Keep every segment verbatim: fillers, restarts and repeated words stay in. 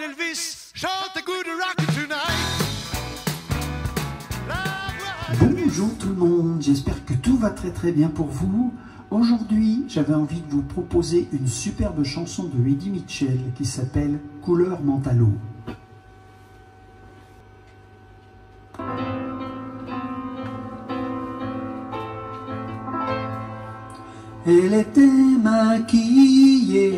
d'Elvis chante Good Rock Tonight. Bonjour tout le monde, j'espère que tout va très très bien pour vous. Aujourd'hui, j'avais envie de vous proposer une superbe chanson de Eddie Mitchell qui s'appelle Couleur Mentalo. Elle était maquillée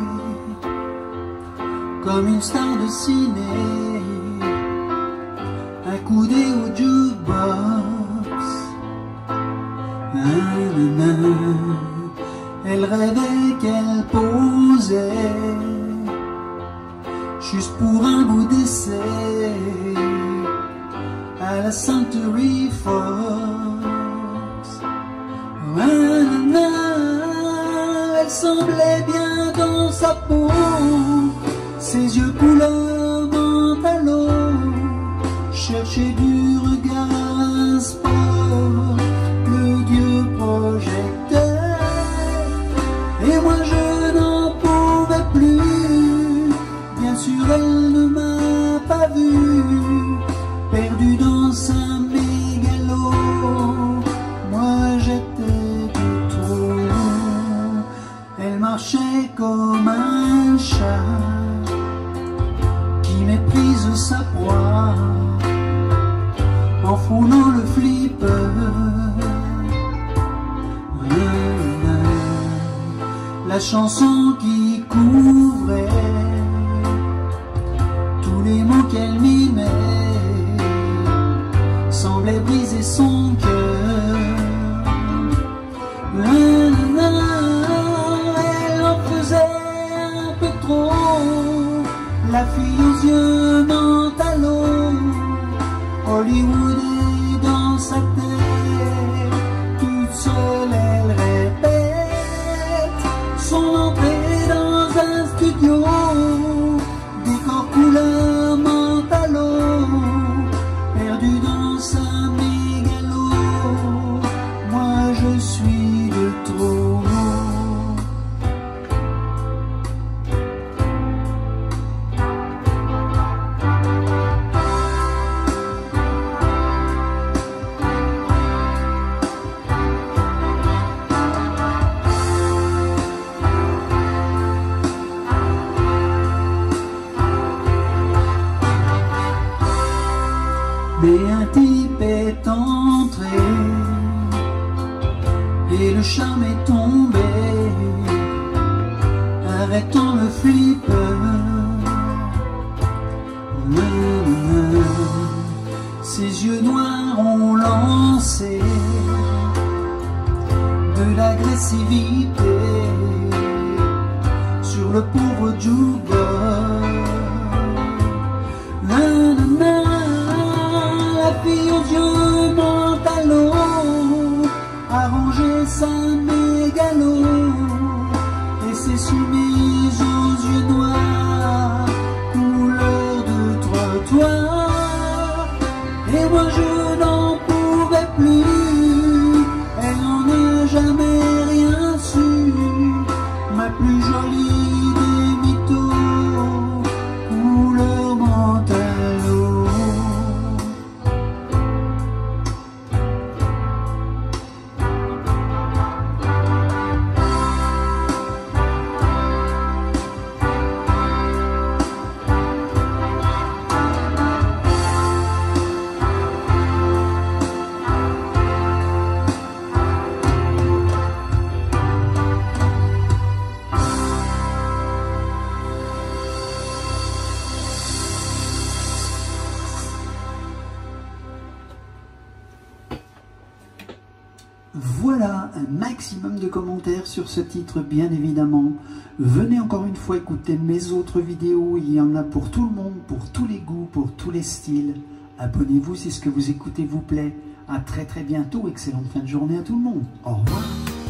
comme une star de ciné, accoudée au jukebox. Elle rêvait qu'elle posait juste pour un bout d'essai à la Century Fox. Elle semblait bien dans sa peau, ses yeux couleur mentalo cherchaient du regard un sport, le dieu projecteur. Et moi je n'en pouvais plus, bien sûr elle ne m'a pas vu, perdu dans sa mégalo, moi j'étais de trop. Elle marchait comme un chat qui méprise sa proie en frôlant le flipper. La chanson qui couvrait tous les mots qu'elle mimait semblait briser son cœur. Elle en faisait un peu trop, la fille aux yeux mentalo. Hollywood est dans sa tête, toute seule elle répète son entrée dans un studio, décor couleur mentalo, perdu dans sa mégalo, moi je suis de trop. Mais un type est entré et le charme est tombé, arrêtant le flipper. Ses yeux noirs ont lancé de l'agressivité sur le pauvre jukebox. La fille aux yeux mentalo a rangé sa mégalo et s'est soumise aux yeux noirs, couleur de trottoir. Et moi je n'en pouvais plus, elle n'en a jamais rien su, ma plus jolie des mythos, couleur mentalo. Voilà, un maximum de commentaires sur ce titre bien évidemment. Venez encore une fois écouter mes autres vidéos, il y en a pour tout le monde, pour tous les goûts, pour tous les styles. Abonnez-vous si ce que vous écoutez vous plaît. À très très bientôt, excellente fin de journée à tout le monde. Au revoir.